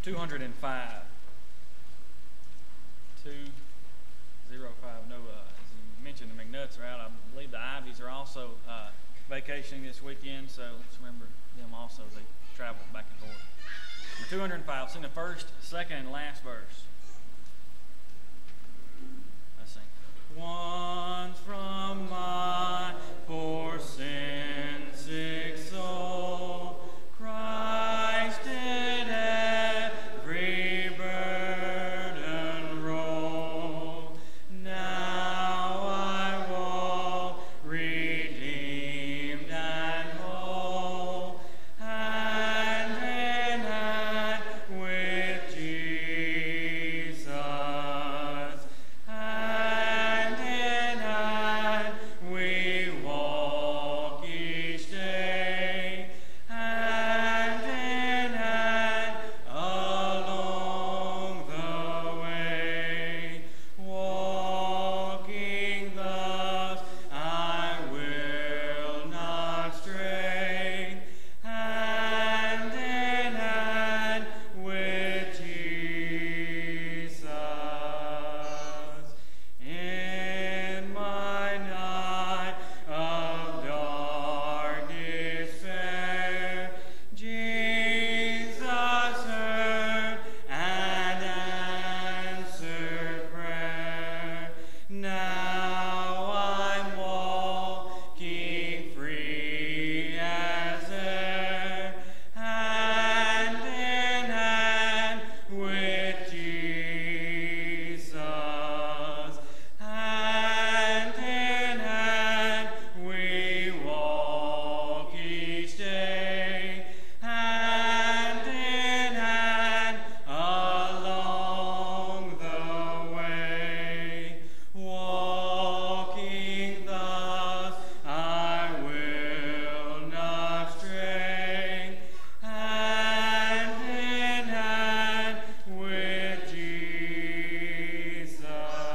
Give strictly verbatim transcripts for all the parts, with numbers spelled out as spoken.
two hundred five. two oh five. No, uh, as you mentioned, the McNutts are out. I believe the Ivies are also uh, vacationing this weekend, so let's remember them also as they travel back and forth. two hundred five. Sing the first, second, and last verse. Let's sing. Once from my poor sin-sick soul, Christ did every burden roll. Now I walk redeemed and whole, hand in hand with Jesus. Hand in hand we walk each day, hand in hand along the way. Walking thus I will not stray, hand in hand with Jesus. In my night of dark despair, Jesus heard and answered prayer. Now I'm walking free as air, hand in hand with Jesus. Hand in hand we walk each day, hand in hand along the way. Walking thus I will not stray, hand in hand with Jesus.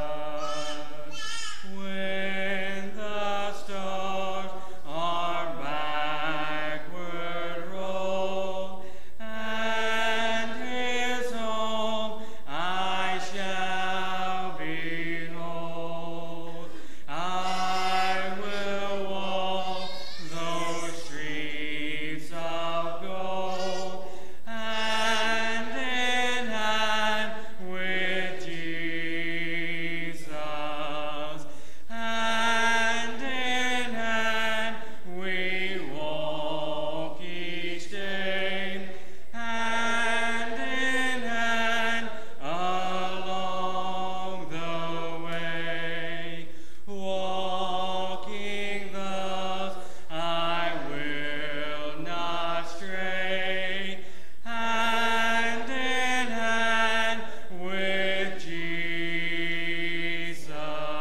When the stars are backward rolled, and His home I shall behold, I will walk those streets of gold, hand in hand with Jesus. Hand in hand we walk each day, hand in hand along the way. Walking thus I will not stray, hand in hand with Jesus.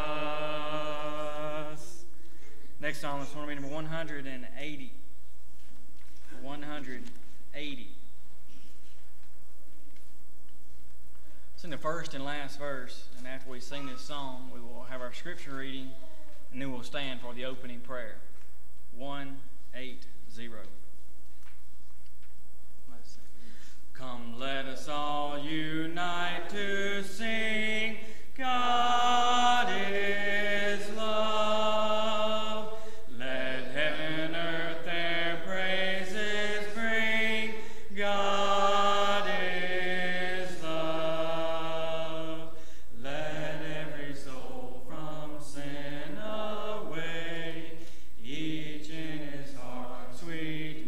Next song is going to be number one hundred eighty. one hundred eighty. Sing the first and last verse, and after we sing this song, we will have our scripture reading, and then we'll stand for the opening prayer. one eighty. Let's sing. Come, let us all unite to sing, God is love. Let heaven and earth their praises bring, God is love. Let every soul from sin away, each in his heart sweet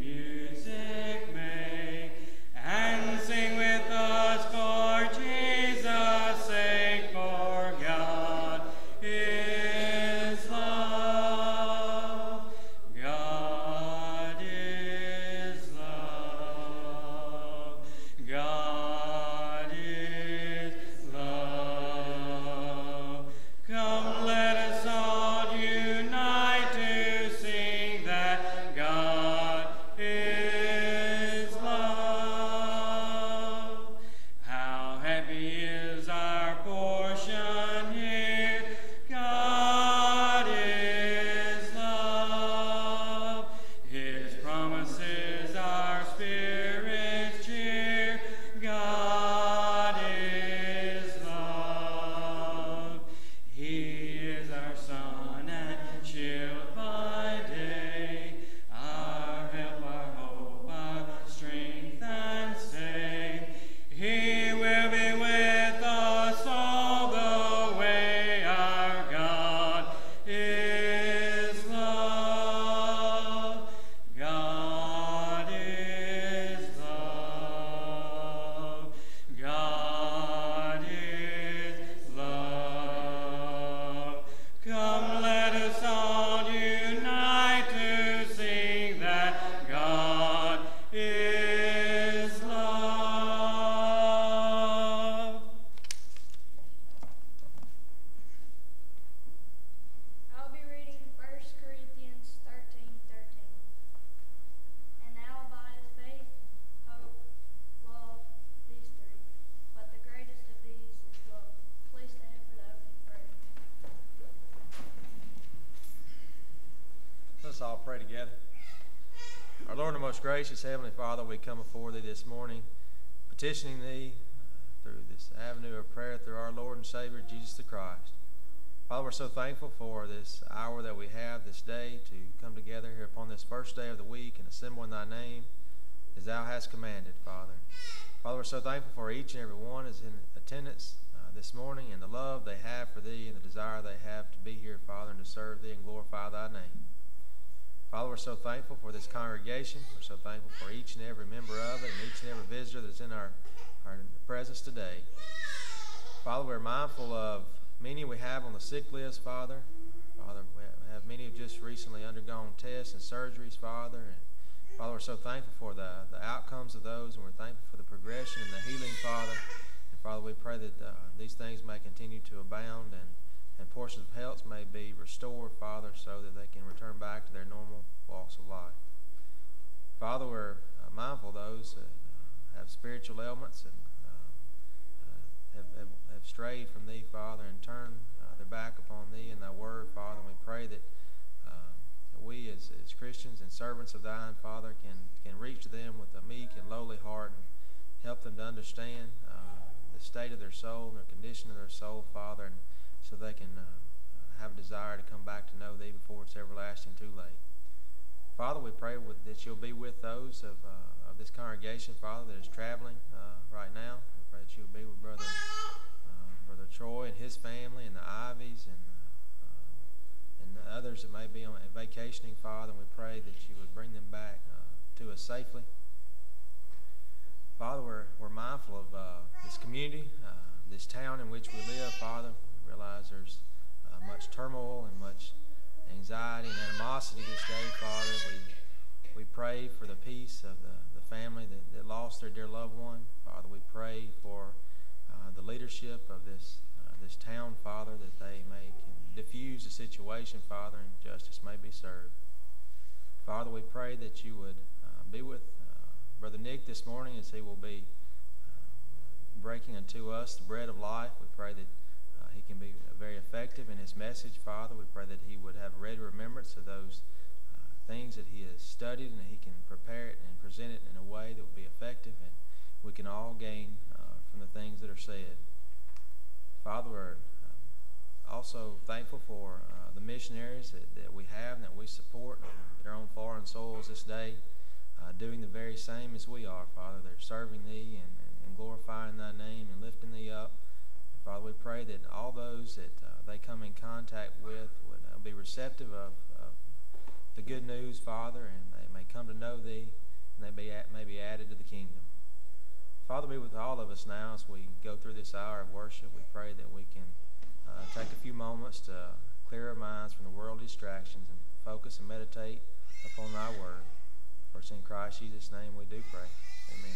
most gracious Heavenly Father, we come before Thee this morning, petitioning Thee uh, through this avenue of prayer through our Lord and Savior, Jesus the Christ. Father, we're so thankful for this hour that we have this day to come together here upon this first day of the week and assemble in Thy name as Thou hast commanded, Father. Father, we're so thankful for each and every one is in attendance uh, this morning and the love they have for Thee and the desire they have to be here, Father, and to serve Thee and glorify Thy name. Father, we're so thankful for this congregation. We're so thankful for each and every member of it and each and every visitor that's in our, our presence today. Father, we're mindful of many we have on the sick list, Father. Father, we have many who just recently undergone tests and surgeries, Father. And Father, we're so thankful for the, the outcomes of those, and we're thankful for the progression and the healing, Father. And Father, we pray that uh, these things may continue to abound and, and portions of health may be restored, Father, so that they can return back to their normal walks of life. Father, we're uh, mindful of those that uh, have spiritual ailments and uh, uh, have, have, have strayed from Thee, Father, and turned uh, their back upon Thee and Thy word, Father. And we pray that uh, we as, as Christians and servants of Thine, Father, can, can reach to them with a meek and lowly heart and help them to understand uh, the state of their soul and the condition of their soul, Father, and so they can uh, have a desire to come back to know Thee before it's everlasting too late. Father, we pray with, that You'll be with those of, uh, of this congregation, Father, that is traveling uh, right now. We pray that You'll be with Brother uh, Brother Troy and his family and the Ivies and, uh, and the others that may be on vacationing, Father. And we pray that You would bring them back uh, to us safely. Father, we're, we're mindful of uh, this community, uh, this town in which we live, Father. We realize there's uh, much turmoil and much anxiety and animosity this day, Father. We we pray for the peace of the, the family that, that lost their dear loved one. Father, we pray for uh, the leadership of this uh, this town, Father, that they may diffuse the situation, Father, and justice may be served. Father, we pray that You would uh, be with uh, Brother Nick this morning as he will be uh, breaking unto us the bread of life. We pray that uh, he can be very effective in his message, Father. We pray that he would have a ready remembrance of those uh, things that he has studied, and that he can prepare it and present it in a way that will be effective, and we can all gain uh, from the things that are said. Father, we're uh, also thankful for uh, the missionaries that, that we have and that we support that are on foreign soils this day, uh, doing the very same as we are, Father. They're serving Thee and, and, and glorifying Thy name and lifting Thee up. Father, we pray that all those that uh, they come in contact with would uh, be receptive of, of the good news, Father, and they may come to know Thee, and they be at, may be added to the kingdom. Father, be with all of us now as we go through this hour of worship. We pray that we can uh, take a few moments to clear our minds from the worldly distractions and focus and meditate upon Thy word. For it's in Christ Jesus' name we do pray. Amen.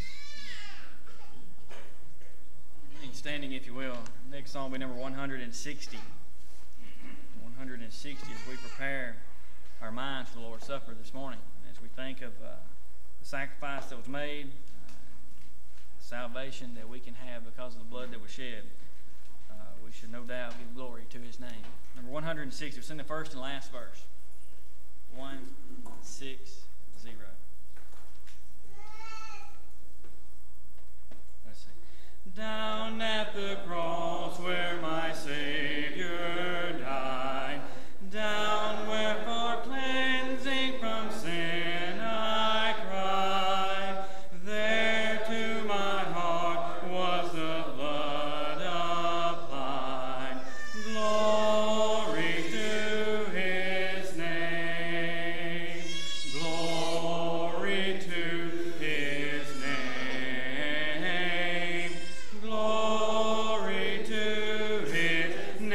Standing, if you will. Next song will be number one hundred sixty. one hundred sixty as we prepare our minds for the Lord's Supper this morning. As we think of uh, the sacrifice that was made, uh, salvation that we can have because of the blood that was shed, uh, we should no doubt give glory to His name. Number one hundred sixty. It's in the first and last verse. one six zero. Down at the cross where my Savior died, down where for cleansing from sin I cried, there to my heart was the blood applied. Glory to His name, glory to His name. Glory to His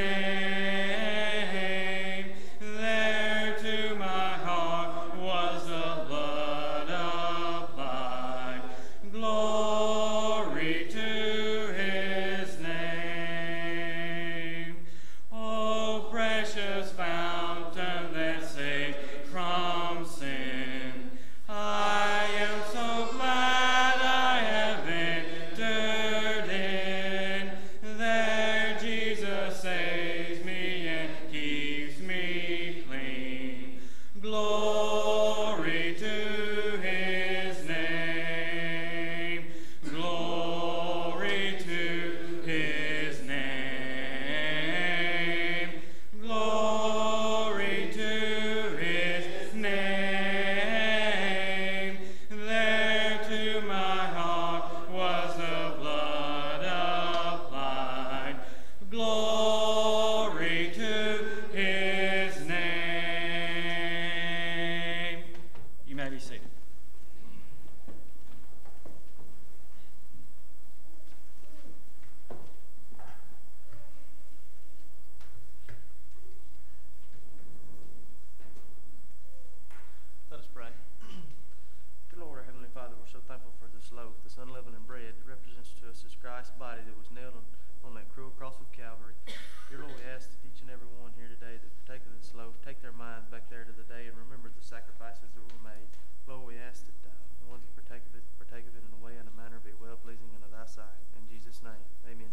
Christ's body that was nailed on, on that cruel cross of Calvary. Dear Lord, we ask that each and every one here today that partake of this loaf, take their minds back there to the day and remember the sacrifices that were made. Lord, we ask that uh, the ones that partake of it, partake of it in a way and a manner be well-pleasing unto thy sight. In Jesus' name, amen.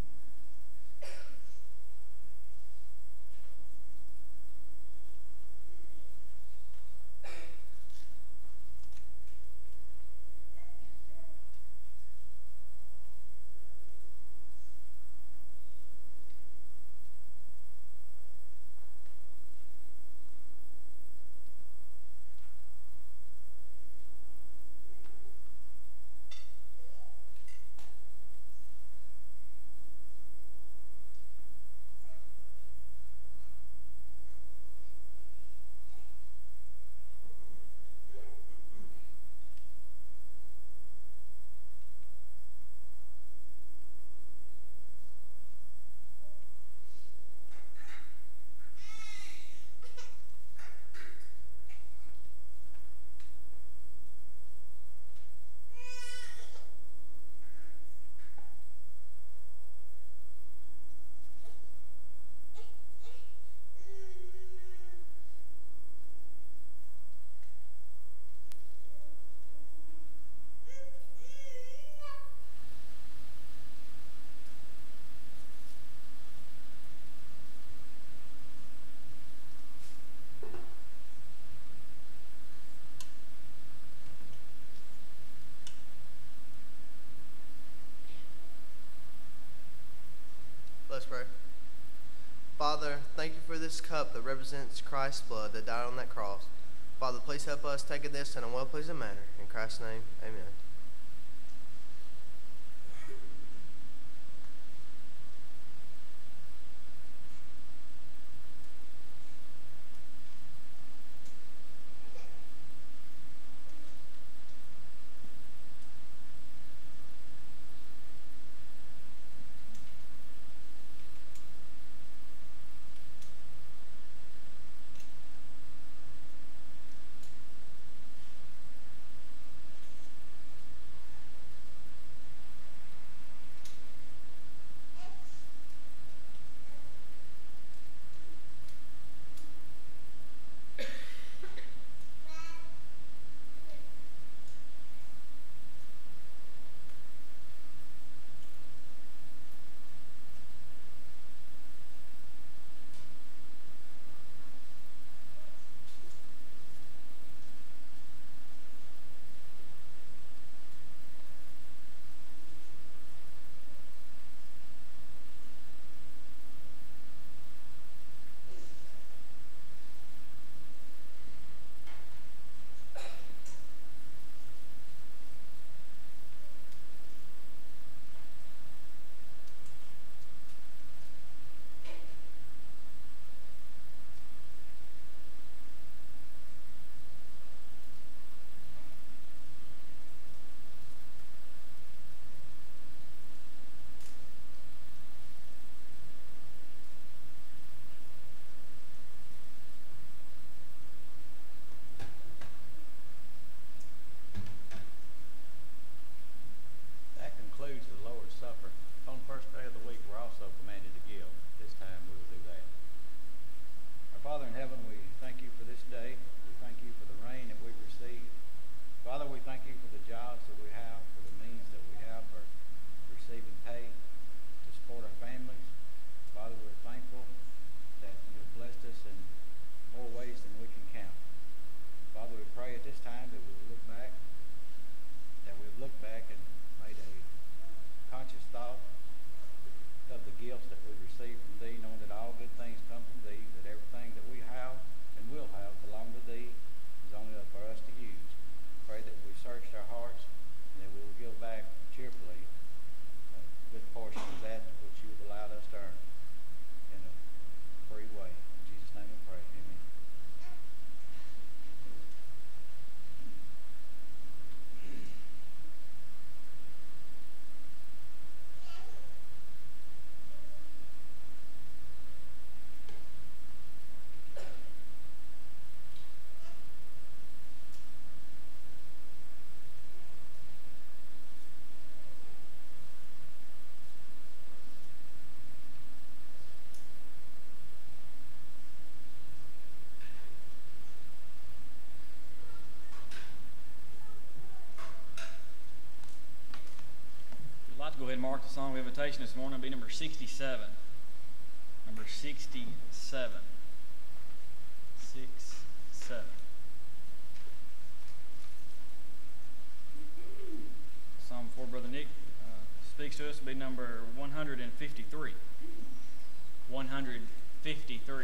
Let's pray. Father, thank you for this cup that represents Christ's blood that died on that cross. Father, please help us take of this in a well-pleasing manner. In Christ's name, amen. go ahead and mark the song of invitation this morning. It'll be number sixty-seven. Number sixty-seven. Six, seven. Psalm before Brother Nick uh, speaks to us will be number one hundred fifty-three. one hundred fifty-three.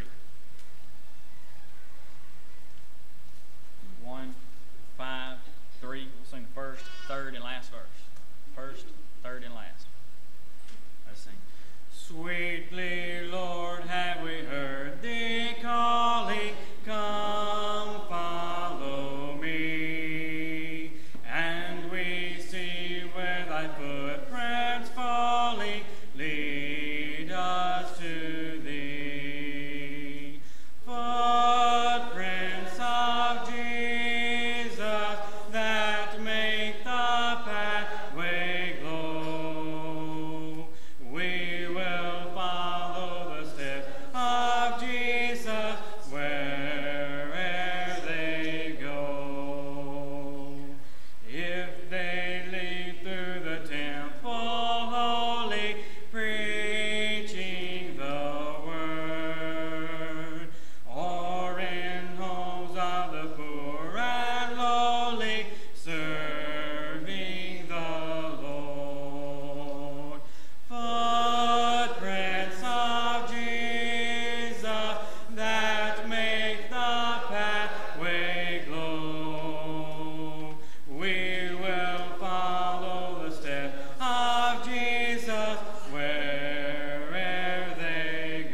One, five, three. We'll sing the first, third, and last verse. First, third, and last. Let's sing. Sweetly, Lord, have we heard thee calling, come follow me. And we see where thy footprints falling, lead us to thee. Footprints of Jesus that make the pathway glow. We will follow the steps of Jesus where'er they go. If they lead through the temple holy, preaching the word, or in homes of the poor and lowly, serving the Lord. Footprints of Jesus that make the pathway glow. We will follow the steps of Jesus where'er they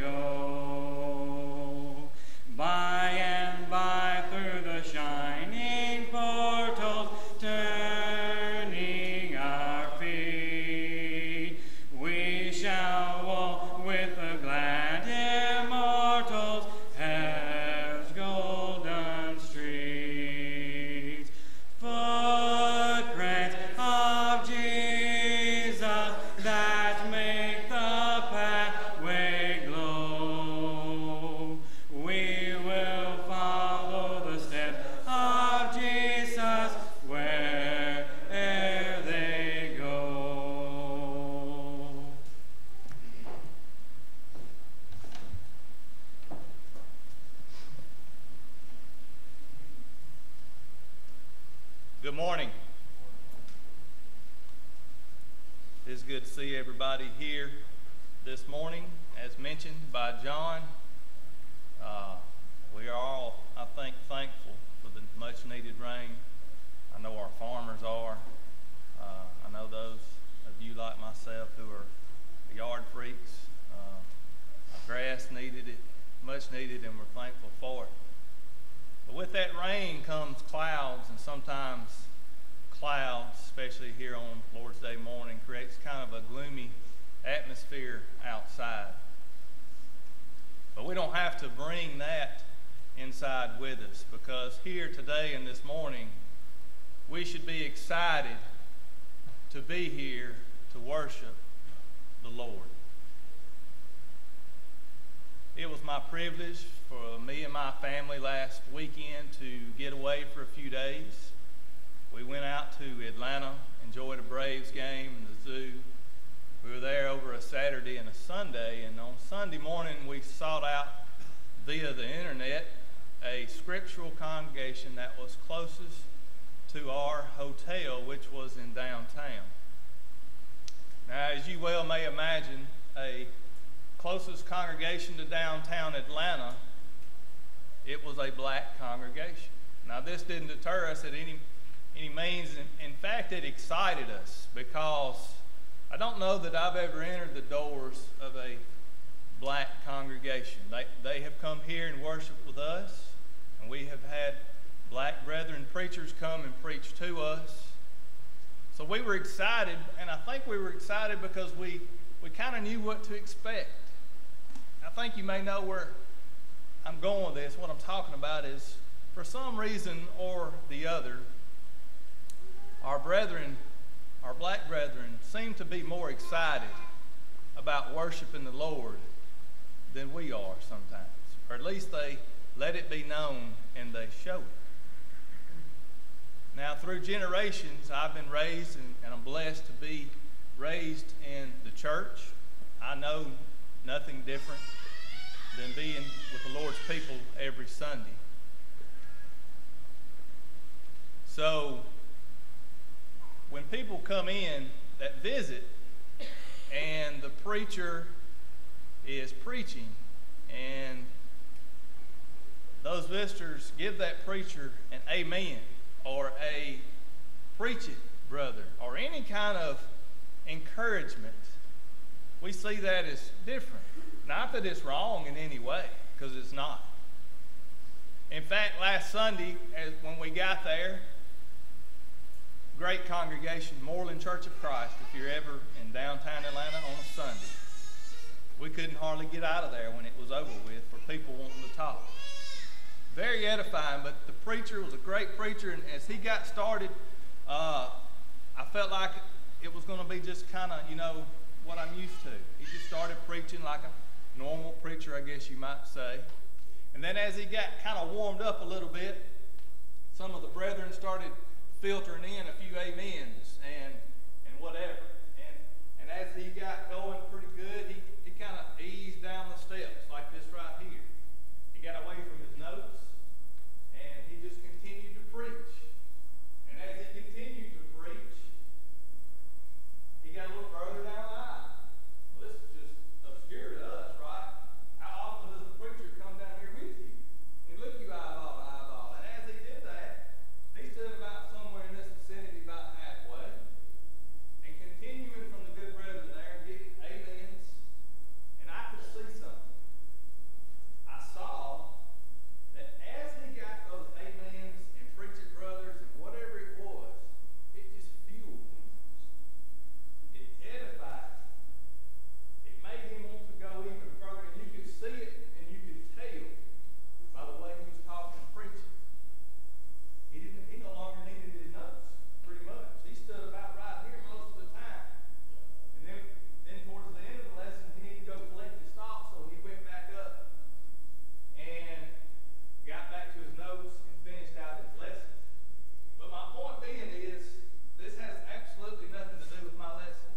go. By and by through the shining portals, turning our feet, we shall walk with the glad immortals, heaven's golden streets. Footprints of Jesus that make the pathway glow. We will follow the steps of Jesus where'er they go. Good morning. It's good to see everybody here this morning. As mentioned by John, uh, we are all, I think, thankful for the much needed rain. I know our farmers are. Uh, I know those of you like myself who are yard freaks. Uh, our grass needed it, much needed, and we're thankful for it. But with that rain comes clouds, and sometimes clouds, especially here on Lord's Day morning, creates kind of a gloomy atmosphere outside. But we don't have to bring that inside with us, because here today and this morning, we should be excited to be here to worship the Lord. It was my privilege for me and my family last weekend to get away for a few days. We went out to Atlanta, enjoyed a Braves game and the zoo. We were there over a Saturday and a Sunday, and on Sunday morning we sought out via the internet a scriptural congregation that was closest to our hotel, which was in downtown. Now, as you well may imagine, a closest congregation to downtown Atlanta, it was a black congregation. Now, this didn't deter us at any any means. In, in fact, it excited us, because I don't know that I've ever entered the doors of a black congregation. They, they have come here and worshiped with us, and we have had black brethren preachers come and preach to us. So we were excited, and I think we were excited because we, we kind of knew what to expect. I think you may know where I'm going with this. What I'm talking about is, for some reason or the other, our brethren, our black brethren, seem to be more excited about worshiping the Lord than we are sometimes. Or at least they let it be known and they show it. Now, through generations, I've been raised and, and I'm blessed to be raised in the church. I know nothing different than being with the Lord's people every Sunday. So when people come in that visit and the preacher is preaching and those visitors give that preacher an amen or a preach it, brother, or any kind of encouragement, we see that as different. Not that it's wrong in any way, because it's not. In fact, last Sunday, as when we got there, great congregation, Moreland Church of Christ, if you're ever in downtown Atlanta on a Sunday. We couldn't hardly get out of there when it was over with for people wanting to talk. Very edifying, but the preacher was a great preacher, and as he got started, uh, I felt like it was going to be just kind of, you know, what I'm used to. He just started preaching like a normal preacher, I guess you might say. And then as he got kind of warmed up a little bit, some of the brethren started filtering in a few amens and and whatever. And and as he got going pretty good, he, he kind of eased down the steps like this right here. He got away from his notes and he just continued to preach. And as he continued to preach, he got a little further down the aisle. Well, this is just obscure to us, right? How often does the preacher come down here with you and look you eyeball to eyeball? And as he did that, he stood about somewhere in this vicinity about halfway and continuing from the good brethren there and getting amens. And I could see something. I saw that as he got those amens and preacher brothers and whatever it was, it just fueled him. It edified him. It made him want to go even further. And you could see it and you could tell by the way he was talking and preaching. He didn't. He no longer needed his notes, pretty much. He stood about right here most of the time. And then, then towards the end of the lesson, he needed to go collect his thoughts, so he went back up and got back to his notes and finished out his lesson. But my point being is, this has absolutely nothing to do with my lesson.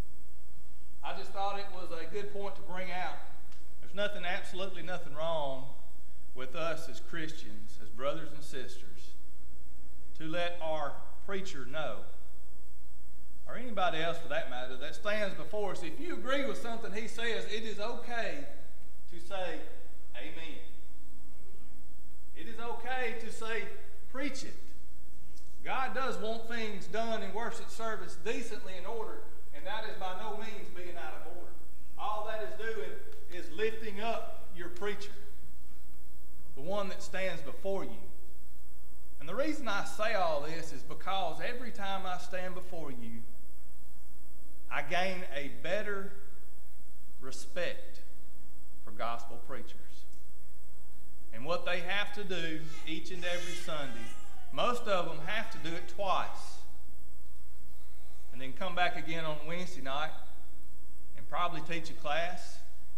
I just thought it was a good point to bring out. There's nothing, absolutely nothing wrong with us as Christians, as brothers and sisters, to let our preacher know, or anybody else for that matter, that stands before us. If you agree with something he says, it is okay to say, amen. It is okay to say, preach it. God does want things done in worship service decently in order, and that is by no means being out of order. All that is doing is lifting up your preacher, the one that stands before you. And the reason I say all this is because every time I stand before you, I gain a better respect for gospel preachers. And what they have to do each and every Sunday, most of them have to do it twice. And then come back again on Wednesday night and probably teach a class.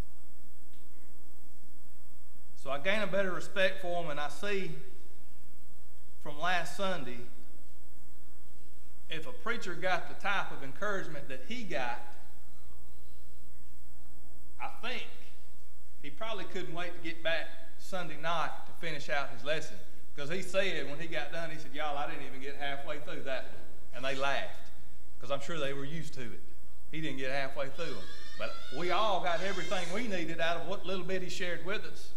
So I gain a better respect for them, and I see from last Sunday, if a preacher got the type of encouragement that he got, I think he probably couldn't wait to get back Sunday night to finish out his lesson. Because he said, when he got done, he said, y'all, I didn't even get halfway through that one. And they laughed, because I'm sure they were used to it. He didn't get halfway through them. But we all got everything we needed out of what little bit he shared with us.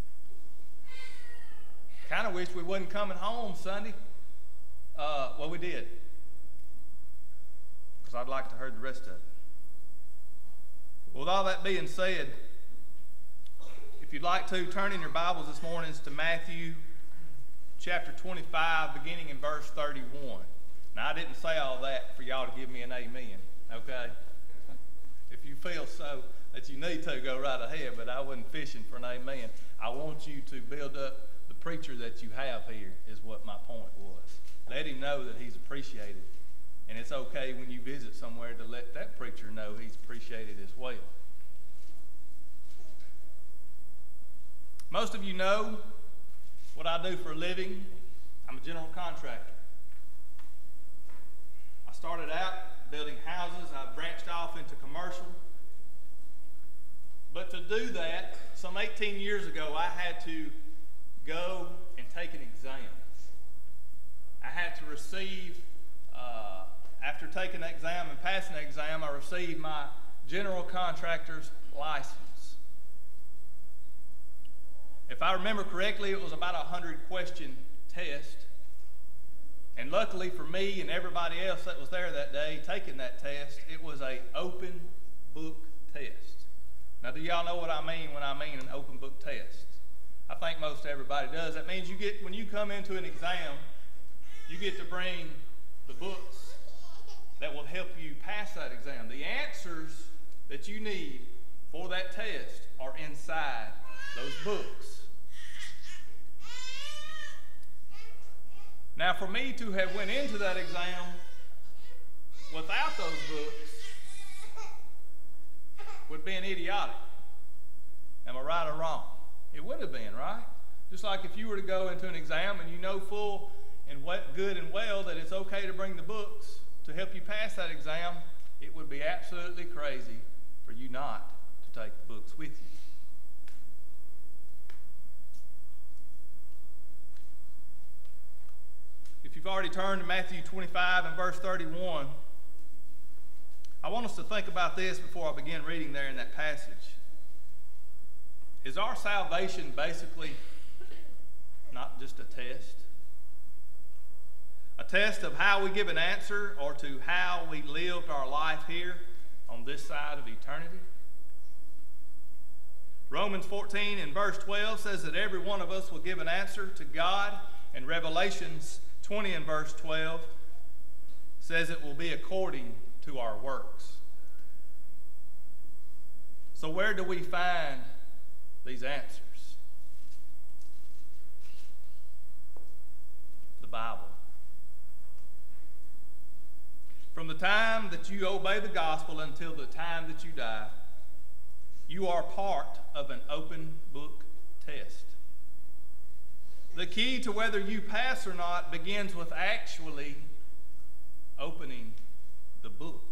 Kind of wish we wasn't coming home Sunday. Uh, well, we did, because I'd like to heard the rest of it. With all that being said, if you'd like to, turn in your Bibles this morning to Matthew chapter twenty-five, beginning in verse thirty-one. Now, I didn't say all that for y'all to give me an amen, okay? If you feel so that you need to, go right ahead, but I wasn't fishing for an amen. I want you to build up the preacher that you have here, is what my point was. Let him know that he's appreciated. And it's okay when you visit somewhere to let that preacher know he's appreciated as well. Most of you know what I do for a living. I'm a general contractor. I started out building houses. I branched But to do that, some eighteen years ago, I had to go and take an exam. I had to receive, uh, after taking the exam and passing the exam, I received my general contractor's license. If I remember correctly, it was about a hundred question test. And luckily for me and everybody else that was there that day taking that test, it was an open book test. Now, do y'all know what I mean when I mean an open book test? I think most everybody does. That means you get, when you come into an exam, you get to bring the books that will help you pass that exam. The answers that you need for that test are inside those books. Now, for me to have went into that exam without those books would be an idiotic. Am I right or wrong? It would have been, right? Just like if you were to go into an exam and you know full and good and well that it's okay to bring the books to help you pass that exam, it would be absolutely crazy for you not to take the books with you. If you've already turned to Matthew twenty-five and verse thirty-one, I want us to think about this before I begin reading there in that passage. Is our salvation basically not just a test? A test of how we give an answer or to how we lived our life here on this side of eternity? Romans fourteen and verse twelve says that every one of us will give an answer to God, and Revelations twenty and verse twelve says it will be according to our works. So where do we find these answers? The Bible. From the time that you obey the gospel until the time that you die, you are part of an open book test. The key to whether you pass or not begins with actually opening the book.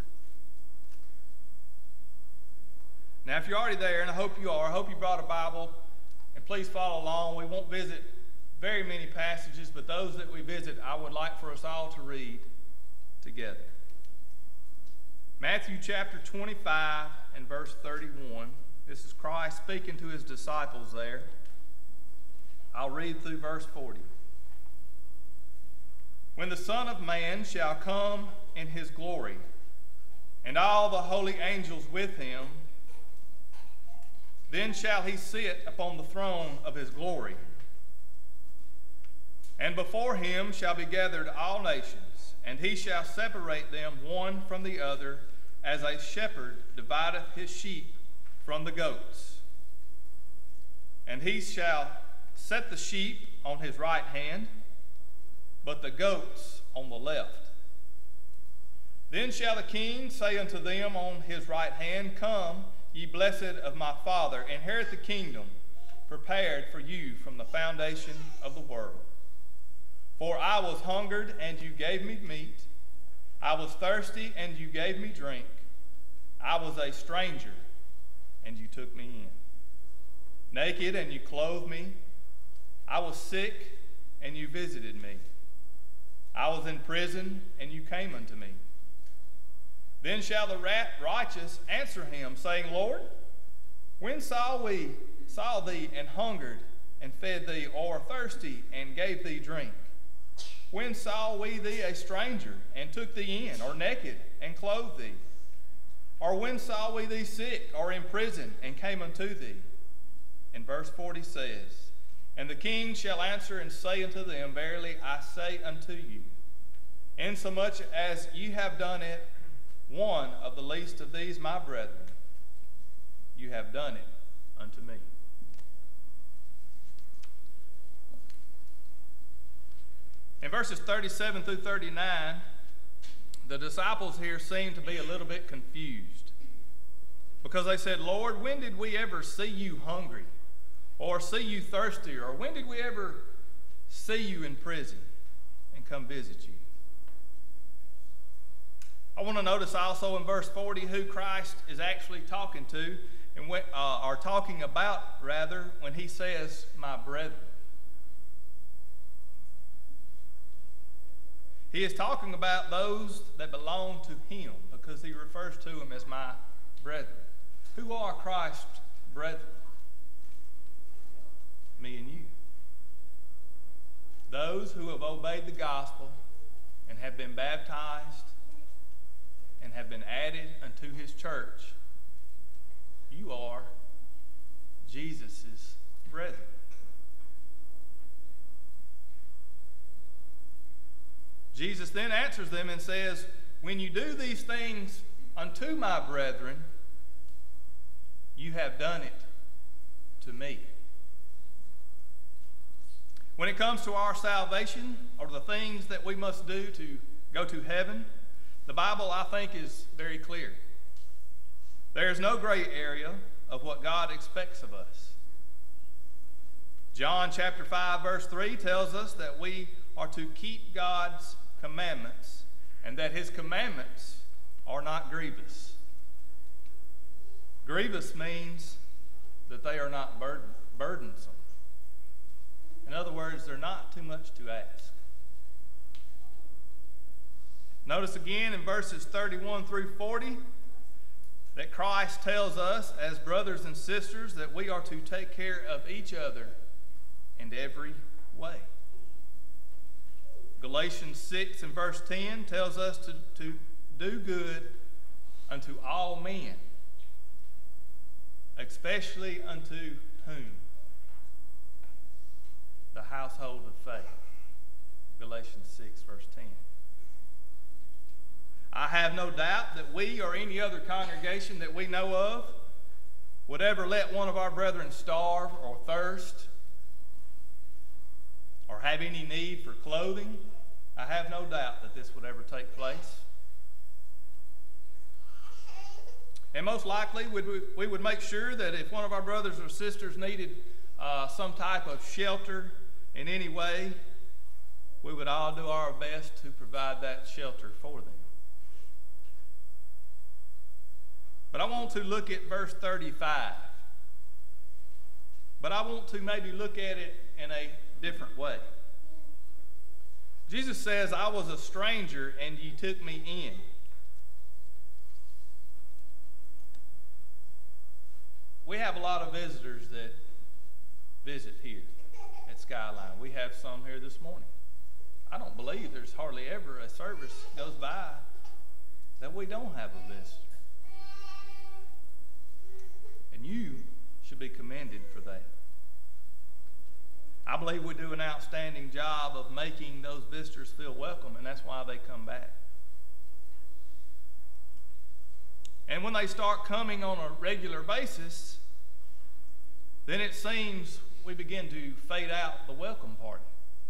Now, if you're already there, and I hope you are, I hope you brought a Bible, and please follow along. We won't visit very many passages, but those that we visit, I would like for us all to read together. Matthew chapter twenty-five and verse thirty-one. This is Christ speaking to his disciples there. I'll read through verse forty. When the Son of Man shall come in his glory, and all the holy angels with him, then shall he sit upon the throne of his glory. And before him shall be gathered all nations, and he shall separate them one from the other, as a shepherd divideth his sheep from the goats. And he shall set the sheep on his right hand, but the goats on the left. Then shall the king say unto them on his right hand, Come, ye blessed of my Father, inherit the kingdom prepared for you from the foundation of the world. For I was hungered, and you gave me meat. I was thirsty, and you gave me drink. I was a stranger, and you took me in. Naked, and you clothed me. I was sick, and you visited me. I was in prison, and you came unto me. Then shall the righteous answer him, saying, Lord, when saw we saw thee and hungered, and fed thee, or thirsty, and gave thee drink? When saw we thee a stranger, and took thee in, or naked, and clothed thee? Or when saw we thee sick, or in prison, and came unto thee? And verse forty says, And the king shall answer and say unto them, Verily I say unto you, insomuch as ye have done it one of the least of these my brethren, you have done it unto me. In verses thirty-seven through thirty-nine, the disciples here seem to be a little bit confused, because they said, Lord, when did we ever see you hungry, or see you thirsty, or when did we ever see you in prison and come visit you? I want to notice also in verse forty who Christ is actually talking to. and when, uh, are talking about, rather, when he says, my brethren. He is talking about those that belong to him, because he refers to them as my brethren. Who are Christ's brethren? Me and you. Those who have obeyed the gospel and have been baptized and have been added unto his church. You are Jesus' brethren. Jesus then answers them and says, when you do these things unto my brethren, you have done it to me. When it comes to our salvation, or the things that we must do to go to heaven, the Bible, I think, is very clear. There is no gray area of what God expects of us. John chapter five, verse three tells us that we are to keep God's commandments, and that his commandments are not grievous. Grievous means that they are not burden, burdensome. In other words, they're not too much to ask. Notice again in verses thirty-one through forty that Christ tells us as brothers and sisters that we are to take care of each other in every way. Galatians six and verse ten tells us to, to do good unto all men, especially unto whom? The household of faith. Galatians six verse ten. I have no doubt that we or any other congregation that we know of would ever let one of our brethren starve or thirst or have any need for clothing. I have no doubt that this would ever take place. And most likely we, we would make sure that if one of our brothers or sisters needed uh, some type of shelter in any way, we would all do our best to provide that shelter for them. But I want to look at verse thirty-five. But I want to maybe look at it in a different way. Jesus says, I was a stranger and ye took me in. We have a lot of visitors that visit here at Skyline. We have some here this morning. I don't believe there's hardly ever a service goes by that we don't have a visitor. And you should be commended for that. I believe we do an outstanding job of making those visitors feel welcome, and that's why they come back. And when they start coming on a regular basis, then it seems we begin to fade out the welcome party.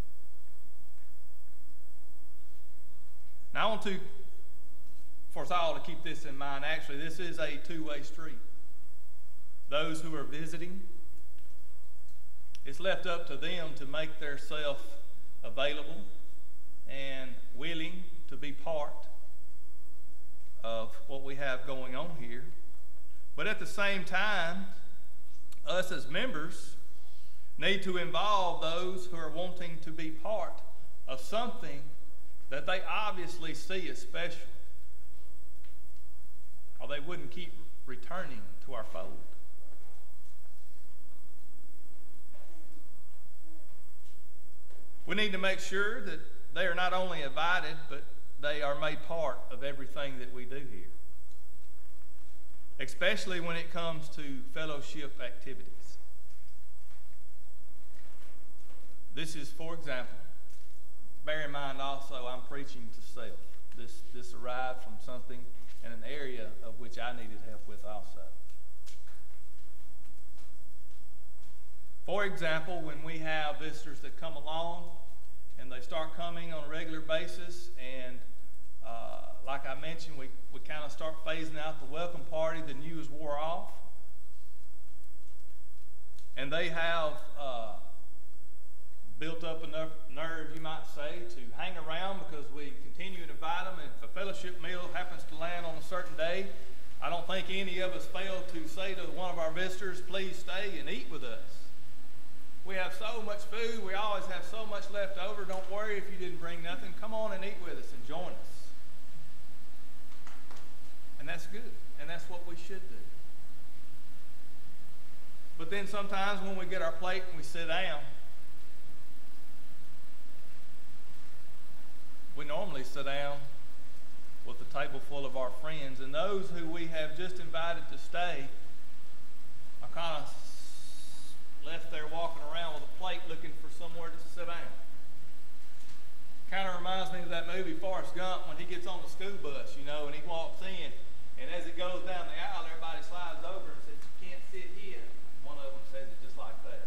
Now I want to, for us all to keep this in mind, actually this is a two-way street. Those who are visiting, it's left up to them to make themselves available and willing to be part of what we have going on here. But at the same time, us as members need to involve those who are wanting to be part of something that they obviously see as special, or they wouldn't keep returning to our fold. We need to make sure that they are not only invited, but they are made part of everything that we do here, especially when it comes to fellowship activities. This is, for example, bear in mind also I'm preaching to self. This, this arrived from something in an area of which I needed help with also. For example, when we have visitors that come along and they start coming on a regular basis, and uh, like I mentioned, we, we kind of start phasing out the welcome party, the news wore off, and they have uh, built up enough nerve, you might say, to hang around because we continue to invite them, and if a fellowship meal happens to land on a certain day, I don't think any of us failed to say to one of our visitors, please stay and eat with us. We have so much food. We always have so much left over. Don't worry if you didn't bring nothing. Come on and eat with us and join us. And that's good. And that's what we should do. But then sometimes when we get our plate and we sit down, we normally sit down with a table full of our friends, and those who we have just invited to stay are kind of left there walking around with a plate looking for somewhere to sit down. Kind of reminds me of that movie Forrest Gump when he gets on the school bus, you know, and he walks in, and as he goes down the aisle, everybody slides over and says, "You can't sit here." One of them says it just like that.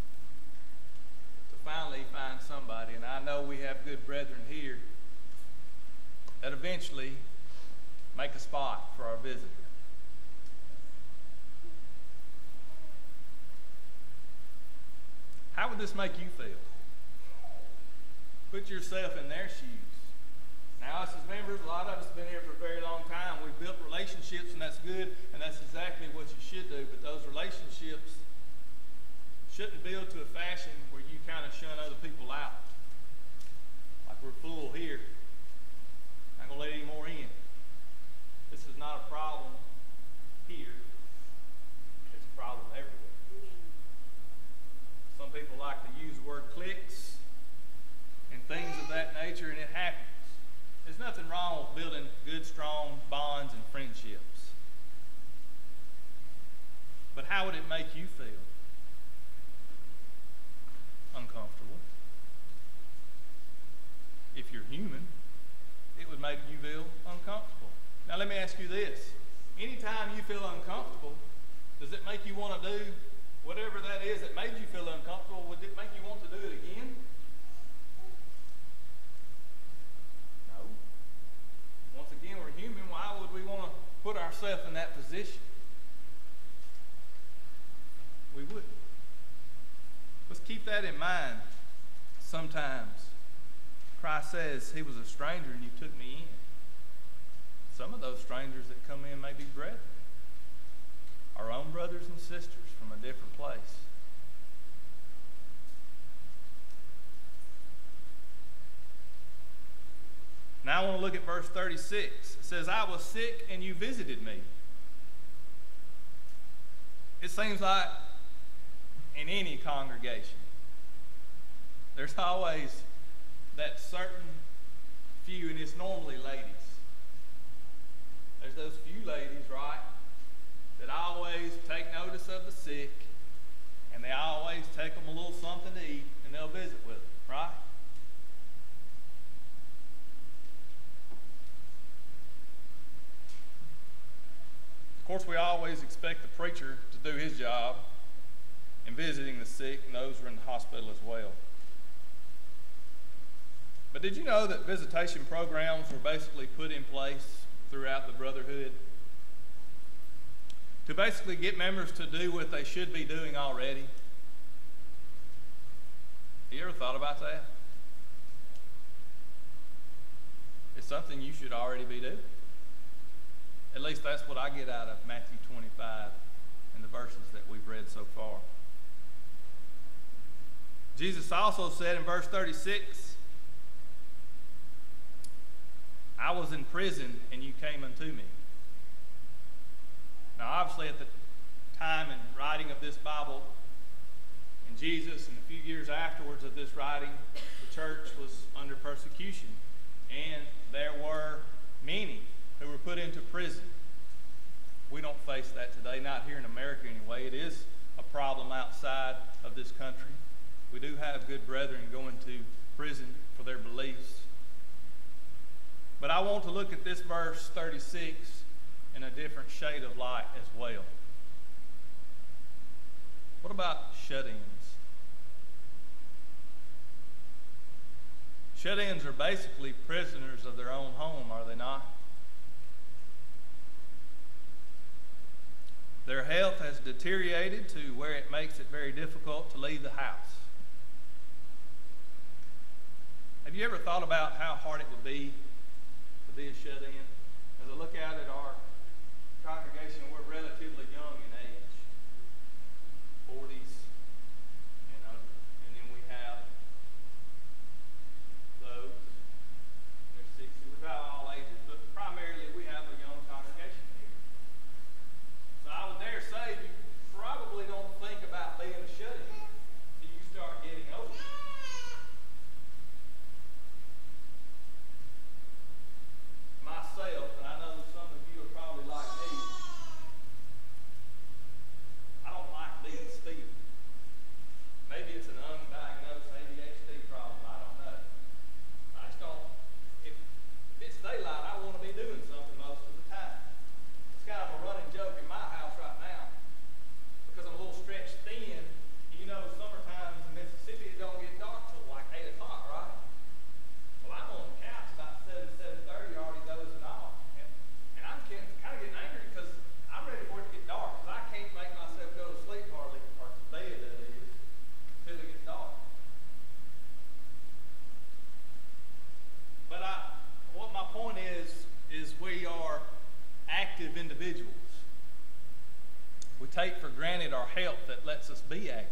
So finally he finds somebody, and I know we have good brethren here that eventually make a spot for our visitor. How would this make you feel? Put yourself in their shoes. Now, us as members, a lot of us have been here for a very long time. We've built relationships, and that's good, and that's exactly what you should do. But those relationships shouldn't build to a fashion where you kind of shun other people out. Like we're full here. I'm not going to let any more in. This is not a problem here. It's a problem everywhere. Some people like to use the word cliques and things of that nature, and it happens. There's nothing wrong with building good, strong bonds and friendships. But how would it make you feel? Uncomfortable. If you're human, it would make you feel uncomfortable. Now let me ask you this. Anytime you feel uncomfortable, does it make you want to do whatever that is that made you feel uncomfortable? Would it make you want to do it again? No. Once again, we're human. Why would we want to put ourselves in that position? We wouldn't. Let's keep that in mind. Sometimes Christ says he was a stranger and you took me in. Some of those strangers that come in may be brethren, our own brothers and sisters from a different place. Now I want to look at verse thirty-six. It says, I was sick and you visited me. It seems like in any congregation, there's always that certain few, and it's normally ladies. There's those few ladies, right, that always take notice of the sick, and they always take them a little something to eat, and they'll visit with them, right? Of course, we always expect the preacher to do his job in visiting the sick and those who are in the hospital as well. But did you know that visitation programs were basically put in place throughout the brotherhood to basically get members to do what they should be doing already? Have you ever thought about that? It's something you should already be doing. At least that's what I get out of Matthew twenty-five and the verses that we've read so far. Jesus also said in verse thirty-six, I was in prison and you came unto me. Now obviously at the time and writing of this Bible, and Jesus and a few years afterwards of this writing, the church was under persecution. And there were many who were put into prison. We don't face that today, not here in America anyway. It is a problem outside of this country. We do have good brethren going to prison for their beliefs. But I want to look at this verse thirty-six in a different shade of light as well. What about shut-ins? Shut-ins are basically prisoners of their own home, are they not? Their health has deteriorated to where it makes it very difficult to leave the house. Have you ever thought about how hard it would be to be a shut-in? As I look out at our congregation active individuals. We take for granted our health that lets us be active.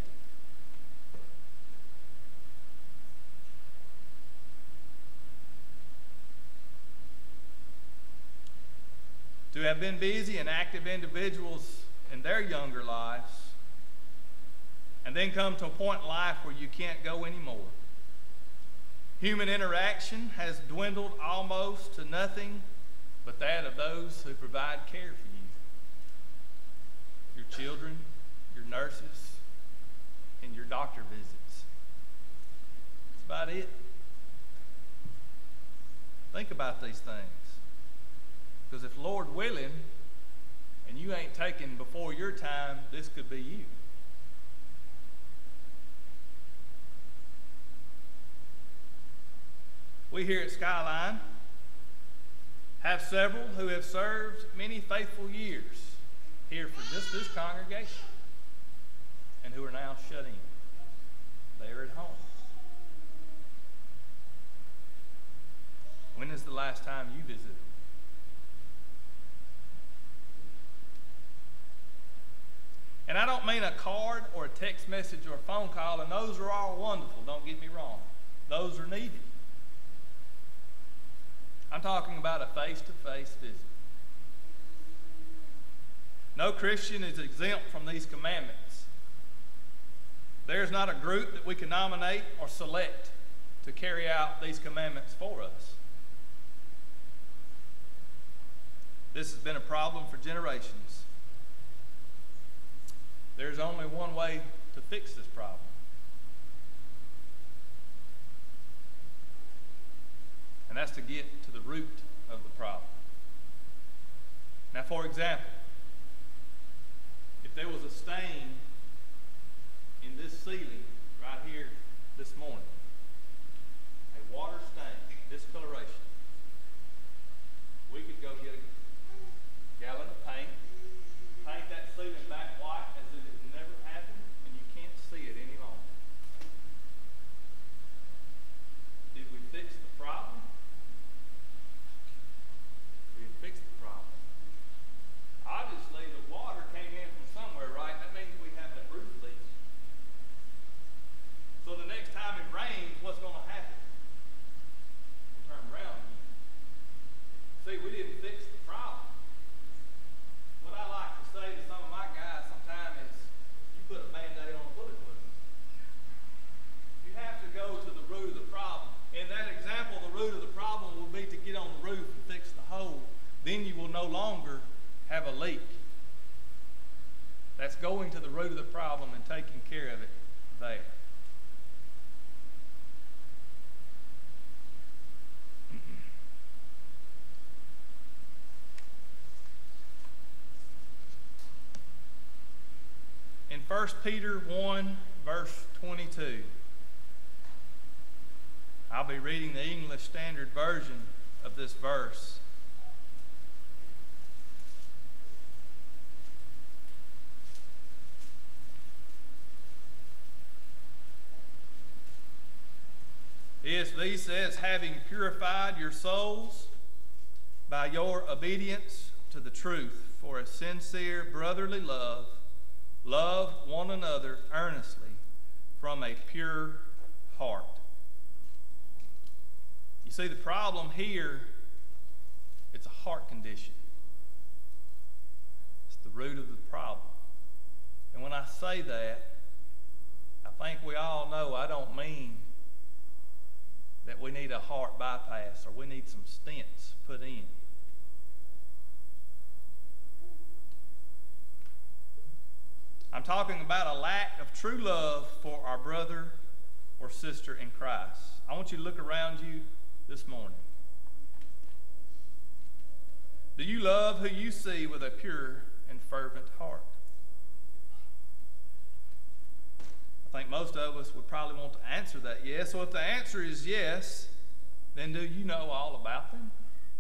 To have been busy and active individuals in their younger lives, and then come to a point in life where you can't go anymore. Human interaction has dwindled almost to nothing but that of those who provide care for you. Your children, your nurses, and your doctor visits. That's about it. Think about these things. Because if Lord willing, and you ain't taken before your time, this could be you. We here at Skyline have several who have served many faithful years here for just this congregation and who are now shut in. They are at home. When is the last time you visited? And I don't mean a card or a text message or a phone call, and those are all wonderful, don't get me wrong. Those are needed. I'm talking about a face-to-face visit. No Christian is exempt from these commandments. There's not a group that we can nominate or select to carry out these commandments for us. This has been a problem for generations. There's only one way to fix this problem. And that's to get to the root of the problem. Now, for example, if there was a stain in this ceiling right here this morning, a water stain, discoloration, we could go get a gallon of paint, paint that ceiling back white as if it never happened, and you can't see it any longer. Did we fix the problem? We didn't fix the problem. Obviously, the water came in from somewhere, right? That means we have a roof leak. So the next time it rains, what's going to happen? We'll turn around again. See, we didn't fix the problem. What I like to say to some of my guys sometimes is, you put a Band-Aid on a bullet wound. You have to go to the root of the problem. In that example, the root of the problem will be to get on the roof and fix the hole. Then you will no longer have a leak. That's going to the root of the problem and taking care of it there. In First Peter one, verse twenty-two, I'll be reading the English Standard Version of this verse. E S V says, having purified your souls by your obedience to the truth for a sincere brotherly love, love one another earnestly from a pure heart. You see, the problem here, it's a heart condition. It's the root of the problem. And when I say that, I think we all know I don't mean that we need a heart bypass or we need some stents put in. I'm talking about a lack of true love for our brother or sister in Christ. I want you to look around you this morning. Do you love who you see with a pure and fervent heart? I think most of us would probably want to answer that yes. So if the answer is yes, then do you know all about them?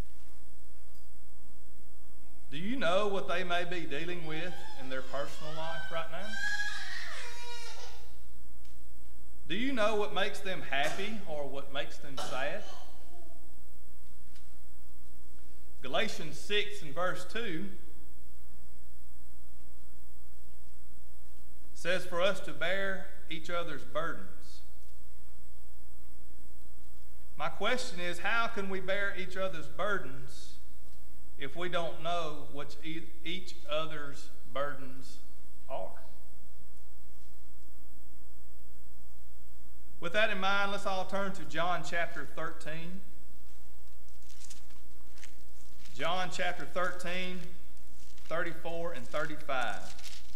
Do you know what they may be dealing with in their personal life right now? Do you know what makes them happy or what makes them sad? Galatians six and verse two says for us to bear each other's burdens. My question is, how can we bear each other's burdens if we don't know what each other's burdens are? With that in mind, let's all turn to John chapter thirteen. John chapter thirteen, thirty-four and thirty-five.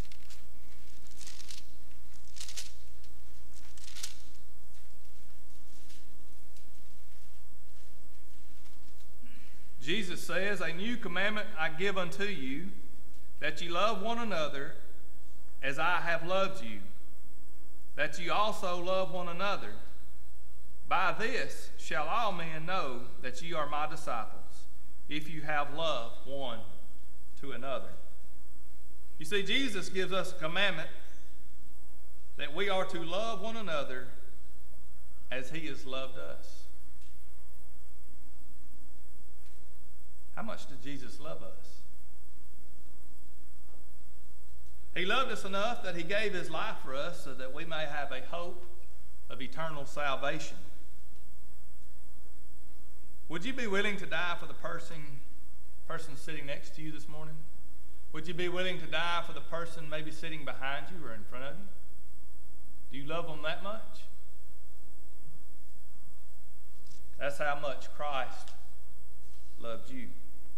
Jesus says, "A new commandment I give unto you, that ye love one another as I have loved you, that ye also love one another. By this shall all men know that ye are my disciples, if you have love one to another." You see, Jesus gives us a commandment that we are to love one another as he has loved us. How much did Jesus love us? He loved us enough that he gave his life for us so that we may have a hope of eternal salvation. Would you be willing to die for the person, person sitting next to you this morning? Would you be willing to die for the person maybe sitting behind you or in front of you? Do you love them that much? That's how much Christ loved you.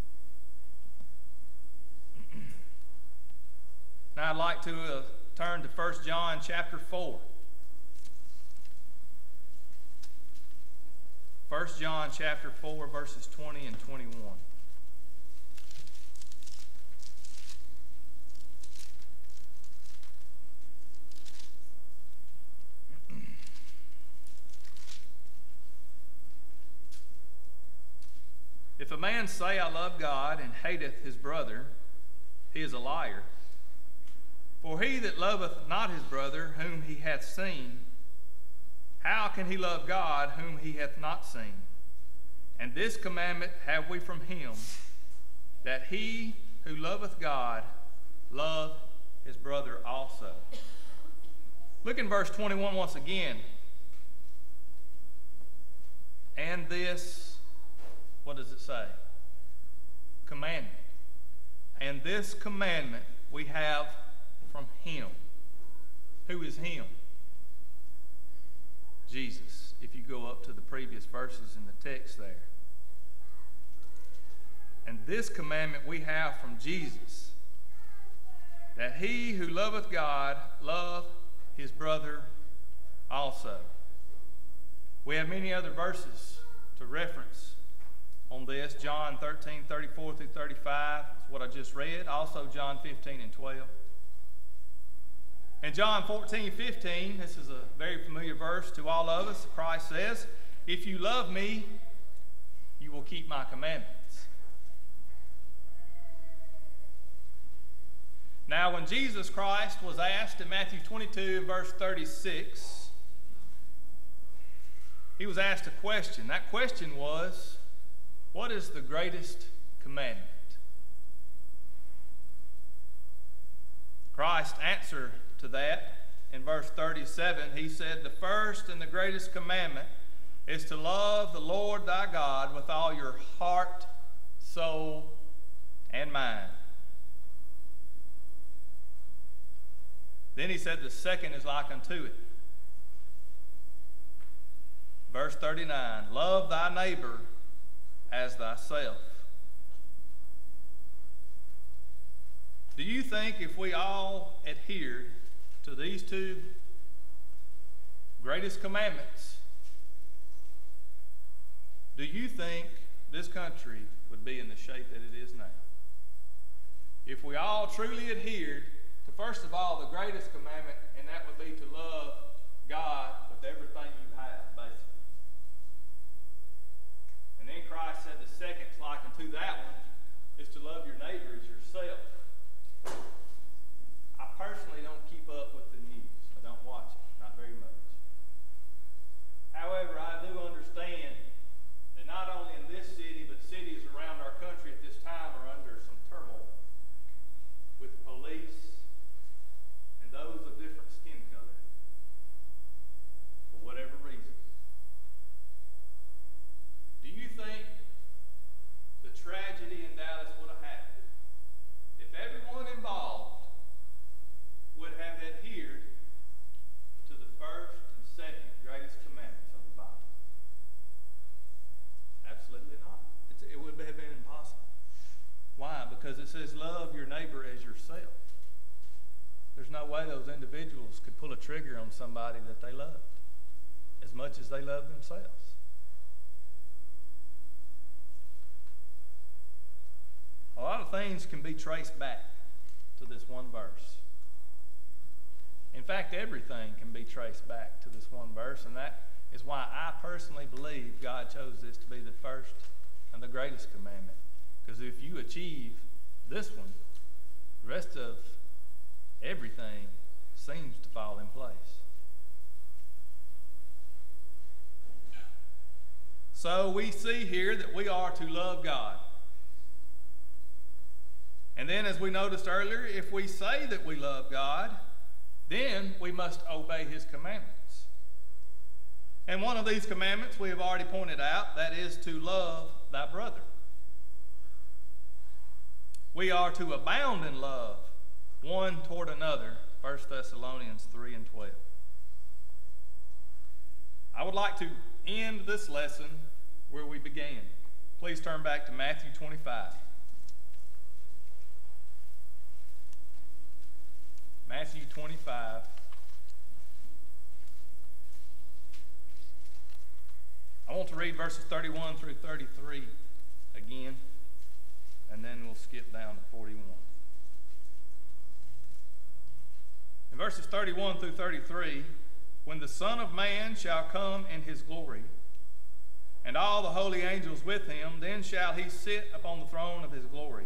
Now I'd like to uh, turn to First John chapter four. First John chapter four, verses twenty and twenty-one. If a man say, "I love God," and hateth his brother, he is a liar. For he that loveth not his brother whom he hath seen, how can he love God whom he hath not seen? And this commandment have we from him, that he who loveth God love his brother also. Look in verse twenty-one once again. And this, what does it say? Commandment. And this commandment we have from him. Who is him? Jesus, if you go up to the previous verses in the text there. And this commandment we have from Jesus, that he who loveth God love his brother also. We have many other verses to reference on this. John thirteen, thirty-four through thirty-five is what I just read. Also John fifteen and twelve. In John fourteen, fifteen, this is a very familiar verse to all of us. Christ says, "If you love me, you will keep my commandments." Now, when Jesus Christ was asked in Matthew twenty-two and verse thirty-six, he was asked a question. That question was, what is the greatest commandment? Christ answered to that in verse thirty-seven. He said, "The first and the greatest commandment is to love the Lord thy God with all your heart, soul, and mind." Then he said, "The second is like unto it." Verse thirty-nine, "Love thy neighbor as thyself." Do you think if we all adhered to these two greatest commandments, do you think this country would be in the shape that it is now? If we all truly adhered to, first of all, the greatest commandment, and that would be to love God with everything you have, basically. And then Christ said the second, like unto that one, is to love your neighbor as yourself. I personally don't keep up with the news. I don't watch it, not very much. However, I do understand that not only in this city, but cities around our country at this time are under some turmoil with police and those of different no way those individuals could pull a trigger on somebody that they loved as much as they loved themselves. A lot of things can be traced back to this one verse. In fact, everything can be traced back to this one verse, and that is why I personally believe God chose this to be the first and the greatest commandment. Because if you achieve this one, the rest of everything seems to fall in place. So we see here that we are to love God. And then, as we noticed earlier, if we say that we love God, then we must obey his commandments. And one of these commandments we have already pointed out, that is to love thy brother. We are to abound in love one toward another, First Thessalonians three and twelve. I would like to end this lesson where we began. Please turn back to Matthew twenty-five. Matthew twenty-five. I want to read verses thirty-one through thirty-three again, and then we'll skip down to forty-one. In verses thirty-one through thirty-three, when the Son of Man shall come in his glory, and all the holy angels with him, then shall he sit upon the throne of his glory.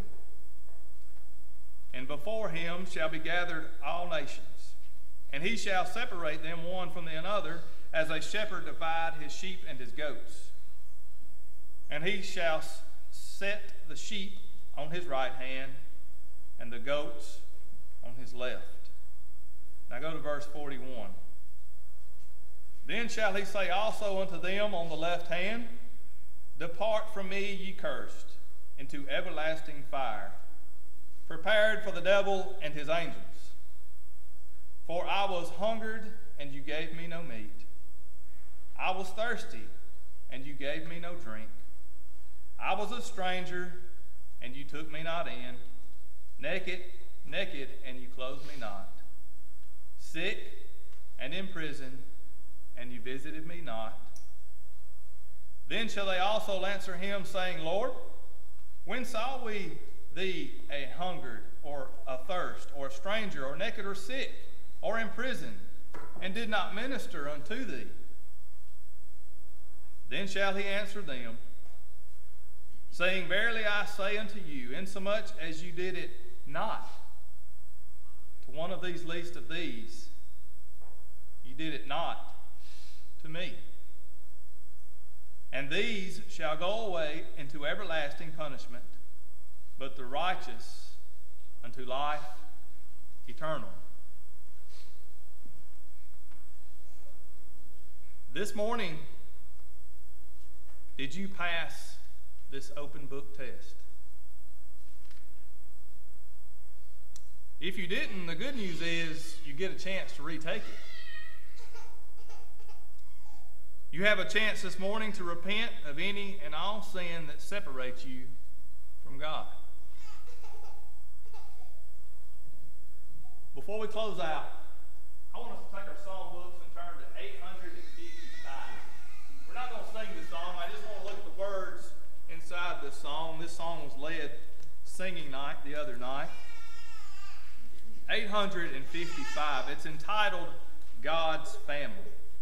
And before him shall be gathered all nations, and he shall separate them one from the another, as a shepherd divide his sheep and his goats. And he shall set the sheep on his right hand, and the goats on his left. Now go to verse forty-one. Then shall he say also unto them on the left hand, Depart from me, ye cursed, into everlasting fire, prepared for the devil and his angels. For I was hungered, and you gave me no meat. I was thirsty, and you gave me no drink. I was a stranger, and you took me not in. Naked, naked, and you clothed me not. Sick, and in prison, and you visited me not. Then shall they also answer him, saying, Lord, when saw we thee a hungered, or athirst, or a stranger, or naked, or sick, or in prison, and did not minister unto thee? Then shall he answer them, saying, Verily I say unto you, insomuch as you did it not to one of these least of these, you did it not to me. And these shall go away into everlasting punishment, but the righteous unto life eternal. This morning, did you pass this open book test? If you didn't, the good news is you get a chance to retake it. You have a chance this morning to repent of any and all sin that separates you from God. Before we close out, I want us to take our song books and turn to eight hundred fifty-five. We're not going to sing this song. I just want to look at the words inside this song. This song was led singing night the other night. eight hundred fifty-five. It's entitled God's Family.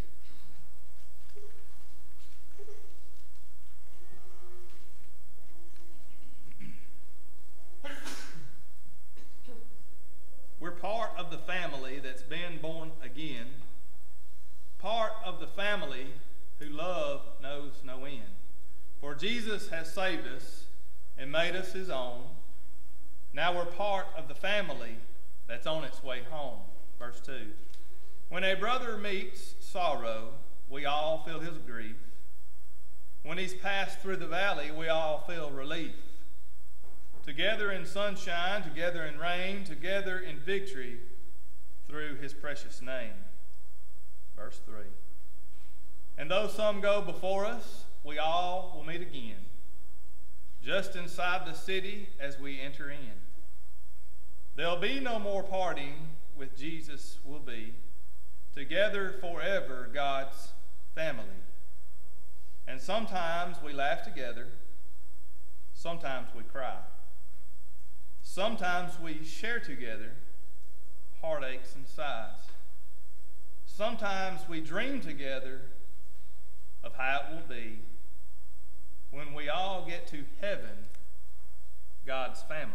We're part of the family that's been born again, part of the family who love knows no end. For Jesus has saved us and made us his own. Now we're part of the family that's on its way home. Verse two. When a brother meets sorrow, we all feel his grief. When he's passed through the valley, we all feel relief. Together in sunshine, together in rain, together in victory through his precious name. Verse three. And though some go before us, we all will meet again, just inside the city as we enter in. There'll be no more parting with Jesus will be together forever, God's family. And sometimes we laugh together, sometimes we cry. Sometimes we share together heartaches and sighs. Sometimes we dream together of how it will be when we all get to heaven, God's family.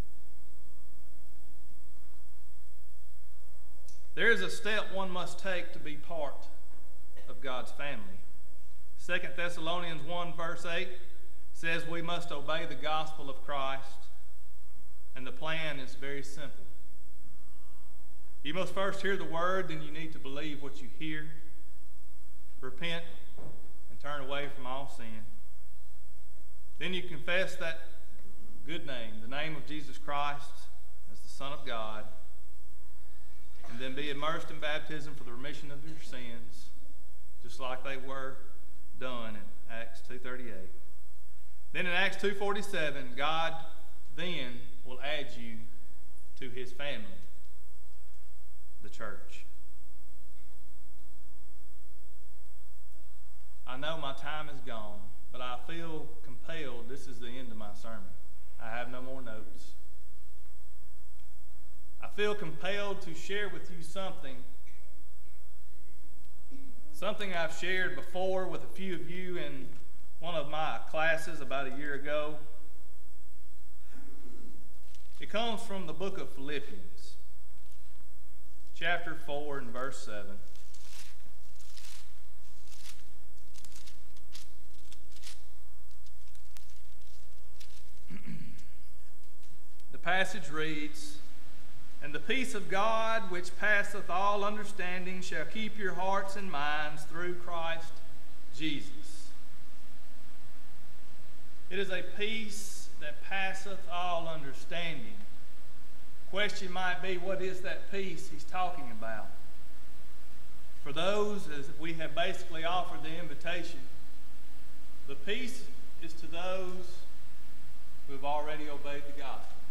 There is a step one must take to be part of God's family. Second Thessalonians one verse eight says we must obey the gospel of Christ, and the plan is very simple. You must first hear the word, then you need to believe what you hear, repent, and turn away from all sin. Then you confess that good name, the name of Jesus Christ as the Son of God, and then be immersed in baptism for the remission of your sins, just like they were done in Acts two thirty-eight. Then in Acts two forty-seven, God then will add you to his family, the church. I know my time is gone, but I feel compelled. This is the end of my sermon. I have no more notes. I feel compelled to share with you something, something I've shared before with a few of you in one of my classes about a year ago. It comes from the book of Philippians, chapter four and verse seven. The passage reads, "And the peace of God, which passeth all understanding, shall keep your hearts and minds through Christ Jesus." It is a peace that passeth all understanding. Question might be, what is that peace he's talking about? For those, as we have basically offered the invitation, the peace is to those who have already obeyed the gospel.